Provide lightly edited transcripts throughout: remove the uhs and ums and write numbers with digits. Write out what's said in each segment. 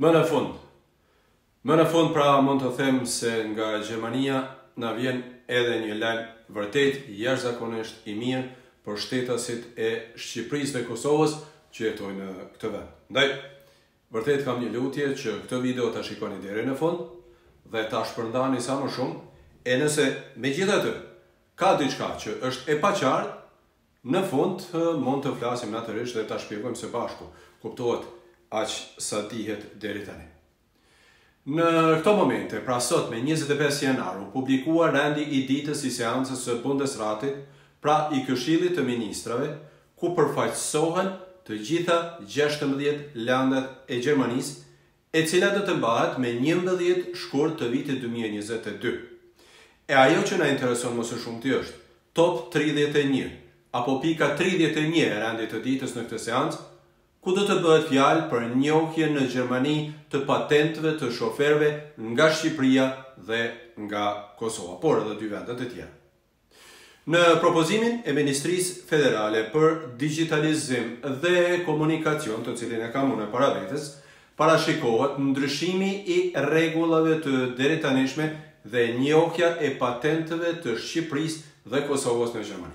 Më në fund pra mund të them se nga Gjermania na vjen edhe një lajm vërtet jashtëzakonisht i mirë për shtetasit e Shqipërisë dhe Kosovës që jetojnë në këtë vend. Ndaj, vërtet kam një lutje që këtë video ta shikoni deri në fund dhe ta shpërndani sa më shumë, e nëse megjithatë ka diçka që është e paqartë, në fund mund të flasim natyrisht dhe ta shpjegojmë së bashku. Kuptohet aq sa dihet deri tani. Në këto momente, pra sot me 25 janar, u publikua rendi i ditës i seancës së Bundesratit, pra i Këshillit të Ministrave, ku përfaqësohen të gjitha 16 landet e Gjermanisë, e cila do të mbahet me 11 shkurt të vitit 2022. E ajo që na intereson më së shumti është top 31 apo pika 31 e rendit të ditës në këtë seancë, ku do të bëhet fjalë për njohjen në Gjermani të patentëve të shoferëve nga Shqipëria dhe nga Kosova, por edhe dy vendet e tjera. Në propozimin e Ministrisë Federale për Digitalizim dhe Komunikacion, të cilin e kam unë para vetes, parashikohet ndryshimi i rregullave të deritanishme dhe njohja e patentëve të Shqipërisë dhe Kosovës në Gjermani.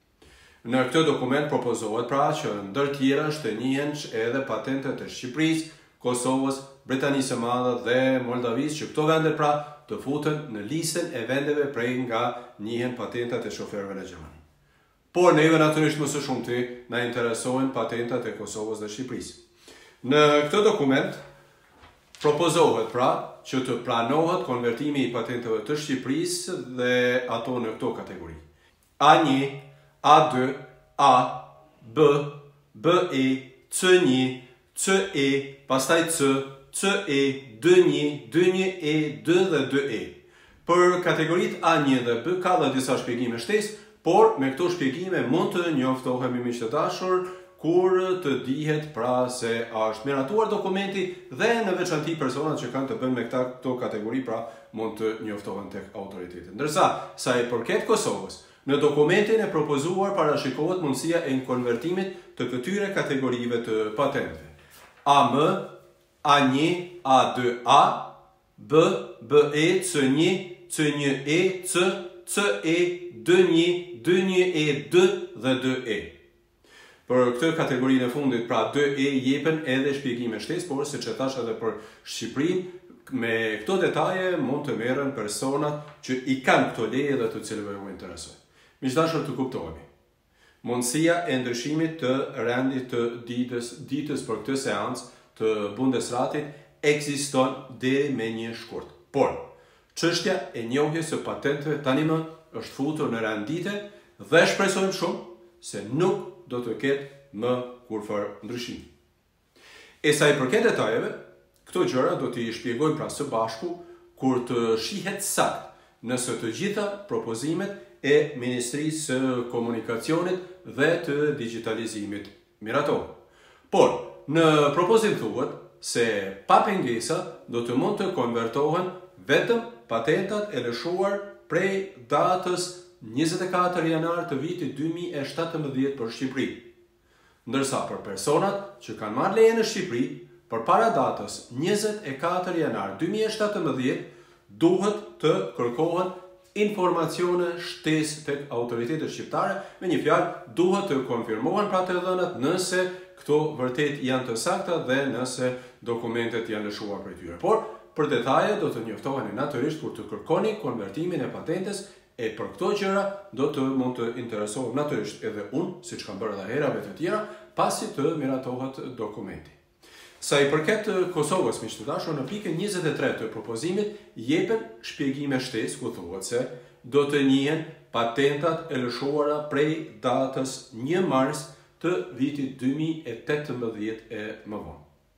Në këtë dokument propozohet pra që ndër tjera shtënjihen edhe patentet e Shqipërisë, Kosovës, Britanisë së Madhe dhe Moldavisë, që këto vende pra të futen në listën e vendeve prej nga njihen patentat e shoferëve në Gjermani. Por neve natyrisht më së shumti na interesojnë patentat e Kosovës dhe Shqipërisë. Në këtë dokument propozohet pra që të pranohet konvertimi i patenteve të Shqipërisë dhe ato në këto kategori: A1, A2, A, B, BE, C1, CE, pastaj C, CE, D1, D1E, D dhe DE. Për kategorit A1 dhe B ka dhe disa shpjegime shtesë, por me këto shpjegime mund të njoftohemi miq të dashur kur të dihet pra se është miratuar dokumenti dhe në veçanti personat që kanë të bëjnë me këto kategori pra mund të njoftohen tek autoritetet. Ndërsa sa i përket Kosovës, në dokumentin e propozuar parashikohet mundësia e konvertimit të këtyre kategorive të patentëve: AM, A1, A2A, B, BE, C1, C1E, C, CE, D1, D1E, D dhe DE. Për këtë kategorinë e fundit, pra DE, jepen edhe shpjegime shtesë, por siç e thash edhe për Shqipërinë, me këto detaje mund të merren personat që i kanë këto leje dhe të cilëve u interesojnë. Miqdashur, të kuptohemi, mundësia e ndryshimit të rendit të ditës për këtë seancë të Bundesratit ekziston deri me një shkurt. Por, çështja e njohjes së patentëve tani më është futur në rend dite dhe shpresojmë shumë se nuk do të ketë më kurrë ndryshim. E sa i përket detajeve, këto gjëra do t'i shpjegojmë pra së bashku kur të shihet sakt nëse të gjitha propozimet e Ministrisë së Komunikacionit dhe të Digitalizimit miratohen. Por, në propozim thuhet se pa pengesa do të mund të konvertohen vetëm patentat e lëshuar prej datës 24 janar të vitit 2017 për Shqipëri. Ndërsa për personat që kanë marrë leje në Shqipëri përpara datës 24 janar 2017 duhet të kërkohen informacione shtesë tek autoritetet shqiptare, me një fjalë duhet të konfirmohen pra të dhënat nëse këto vërtet janë të sakta dhe nëse dokumentet janë lëshuar prej tyre. Por për detaje do të njoftoheni natyrisht kur të kërkoni konvertimin e patentes, e për këto gjëra do të mund të interesohem natyrisht edhe unë, siç kam bërë edhe herave të tjera, pasi të miratohet dokumenti. Sa i përket Kosovës, miq të dashur, në pikën 23 të propozimit jepen shpjegime shtesë ku thuhet se do të njihen patentat e lëshuara prej datës 1 mars të vitit 2018 e më vonë.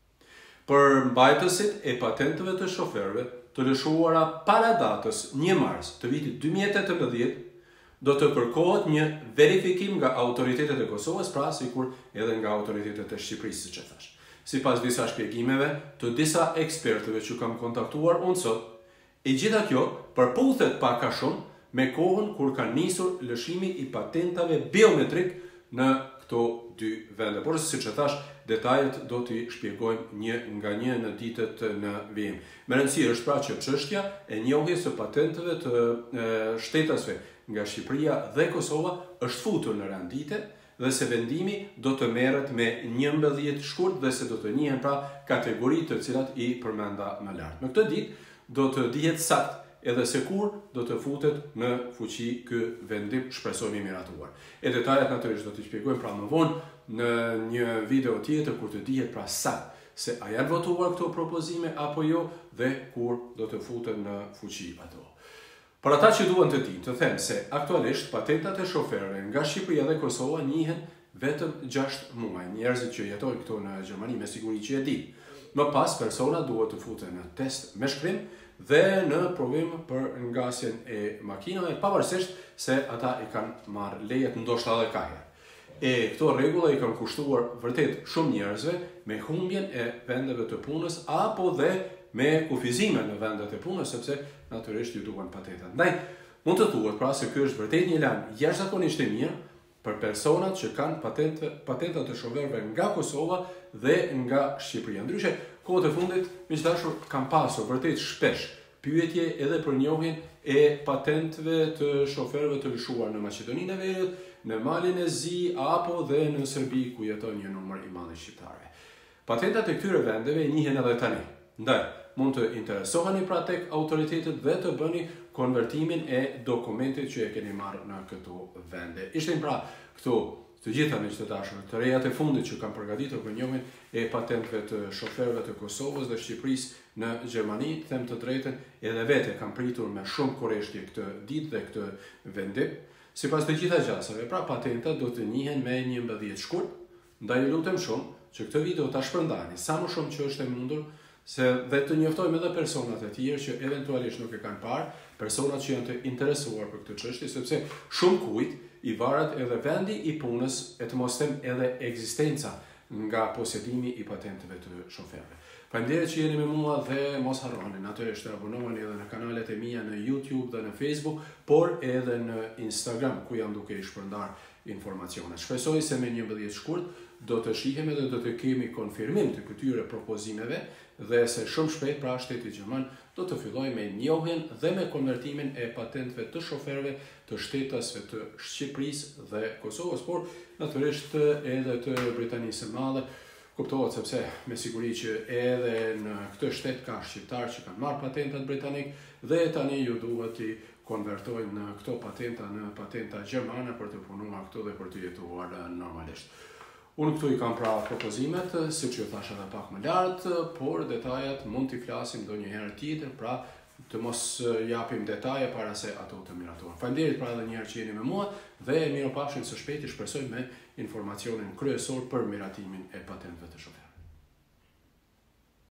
Për mbajtësit e patentëve të shoferëve të lëshuara para datës 1 mars të vitit 2018 do të kërkohet një verifikim nga autoritetet e Kosovës, pra sikur edhe nga autoritetet e Shqipërisë, siç e thash. Sipas disa shpjegimeve të disa ekspertëve që kam kontaktuar unë sot, e gjitha kjo përputhet pak a shumë me kohën kur ka nisur lëshimi i patentave biometrik në këto dy vende. Por siç e thash, detajet do t'i shpjegojmë një nga një në ditët në vijim. Me rëndësi është pra që çështja e njohjes së patenteve të shtetasve nga Shqipëria dhe Kosova është futur në rendite dhe se vendimi do të merret me një mbëdhjet shkurt dhe se do të njihen pra kategoritë të cilat i përmenda më lart. Në këtë ditë do të dihet sakt edhe se kur do të futet në fuqi ky vendim, shpresojmë i miratuar. E detajet natyrisht do t'i shpjegojmë pra më vonë në një video tjetër kur të dihet pra sakt se a janë votuar këto propozime apo jo dhe kur do të futen në fuqi ato. Por ata që duan të dinë, të them se aktualisht patentat e shoferëve nga Shqipëria dhe Kosova njihen vetëm 6 muaj. Njerëzit që jetojnë këtu në Gjermani me siguri që e dinë. Më pas persona duhet të futen në test me shkrim dhe në provim për ngasjen e makinave, pavarësisht se ata i kanë marrë lejet ndoshta edhe kaje. E këto rregulla i kanë kushtuar vërtet shumë njerëzve me humbjen e vendeve të punës apo dhe me kufizime në vendet e punës, sepse natyrisht ju duan patentat. Ndaj, mund të thuhet pra se ky është vërtet një lajm jashtëzakonisht i mirë për personat që kanë patentat të shoferëve nga Kosova dhe nga Shqipëria. Ndryshe, kohët e fundit, miqdashur, kam pasur vërtet shpesh pyetje edhe për njohjen e patenteve të shoferëve të lëshuar në Maqedoninë e Veriut, në Malin e Zi apo dhe në Serbi ku jeton një numër i madh shqiptarë. Patentat e këtyre vendeve njihen edhe tani. Ndaj, mund të interesoheni pra tek autoritetet dhe të bëni konvertimin e dokumentit që e keni marrë në këto vende. Ishin pra këto të gjitha miq të dashur, të rejat e fundit që kanë përgatitur për njohjen e patenteve të shoferëve të Kosovës dhe Shqipërisë në Gjermani, them të drejtën, edhe vetë kam pritur me shumë kurreshtje këtë ditë dhe këtë vendim. Sipas të gjitha gjasave, pra patentat do të njihen me një mbëdhjet shkurt, ndaj ju lutem shumë që këtë video ta shpërndani sa më shumë që është e mundur, se dhe të njoftojmë edhe personat e tjerë që eventualisht nuk e kanë parë, personat që janë të interesuar për këtë çështje, sepse shumë kujt i varet edhe vendi i punës e të mos them edhe ekzistenca nga posedimi i patenteve të shoferëve. Faleminderit që jeni me mua dhe mos harroni natyrisht të abonoheni edhe në kanalet e mia në YouTube dhe në Facebook, por edhe në Instagram ku jam duke i shpërndar informacione. Shpresoj se me një mbëdhjet shkurt do të shihem edhe do të kemi konfirmim të këtyre propozimeve dhe se shumë shpejt pra shteti gjerman do të fillojë me njohjen dhe me konvertimin e patenteve të shoferëve të shtetasve të Shqipërisë dhe Kosovës, por natyrisht edhe të Britanisë së Madhe. Kuptohet sepse me siguri që edhe në këtë shtet ka shqiptarë që kanë marrë patentat britanik dhe tani ju duhet i konvertojnë në këto patenta në patenta gjermane për të punuar këtu dhe për të jetuar normalisht. Unë këtu i kam pra propozimet, si që ju thash edhe pak më lartë, por detajat mund t'i flasim do një herë tjetër, pra të mos japim detaje para se ato të miratohen. Faleminderit pra edhe një herë që jeni me mua dhe miropafshim së shpejti, shpresoj me informacionin kryesor për miratimin e patenteve të shoferëve.